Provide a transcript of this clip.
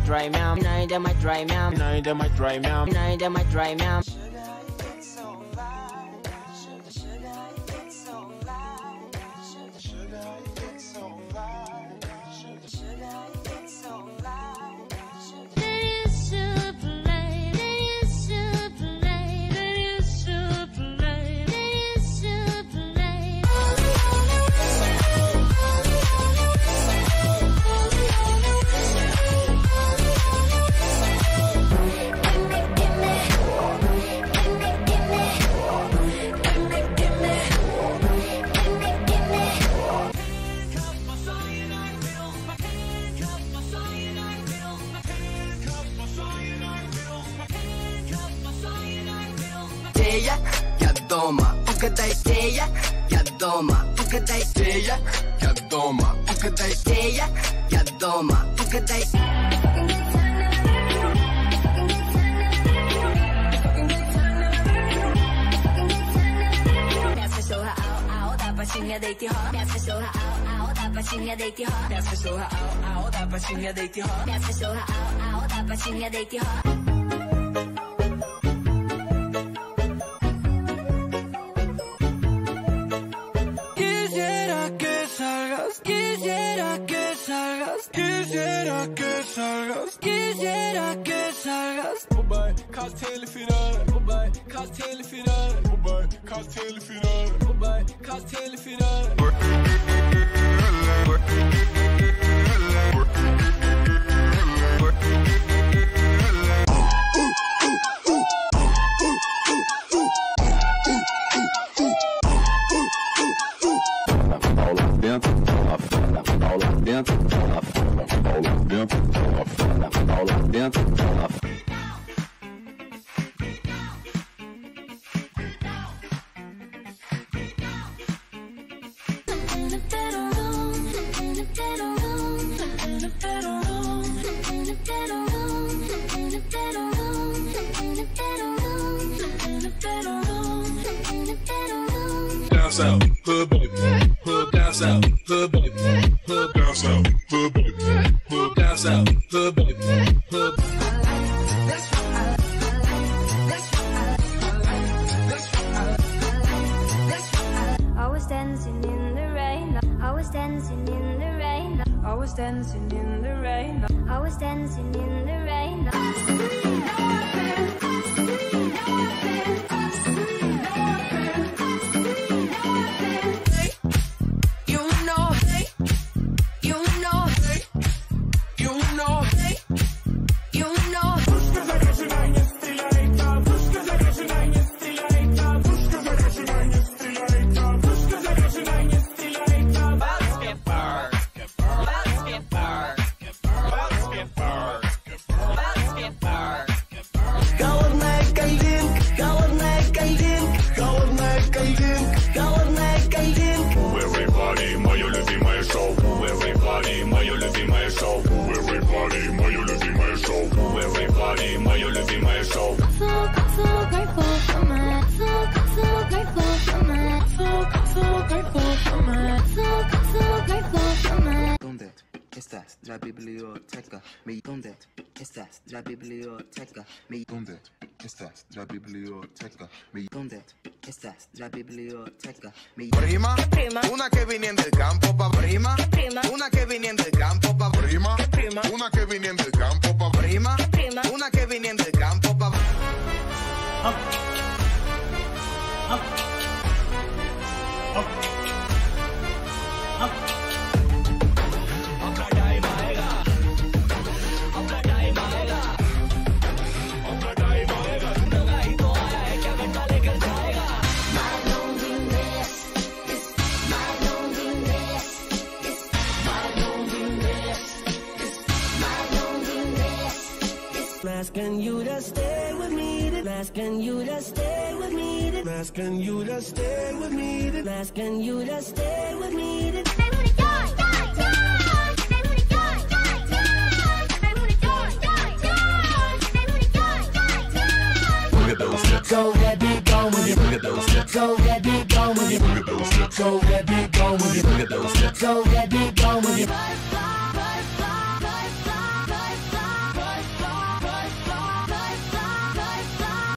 dry mouth. Nine them I dry mouth. Nine them I dry mouth. Nine them I dry mouth. Я дома, угадай, где я дома, угадай, где я дома, угадай, где я дома, угадай. Quisiera que salgas. Kast telefonen. Kast telefonen. Kast telefonen. Kast telefonen. Down south, hood baby, hood down south, hood baby, hood down south, hood baby, hood down south, hood baby, hood. I was dancing in the rain. I was dancing in the rain. I was dancing in the rain. I was dancing in the rain. ¿Dónde estás? La biblioteca. ¿Dónde estás? La biblioteca. ¿Dónde estás? La biblioteca. ¿Dónde estás? La biblioteca. Prima, una que viniendo del campo pa' prima, una que viniendo del campo pa' prima, una que viniendo del campo pa' prima, una que viniendo del campo pa' Asking you to stay with me, asking you to stay with me, asking you to stay with me, asking you to stay with me. Go ahead, be gone with it. Go ahead, be gone with it. Go ahead, be gone with it. Go ahead, be gone with it.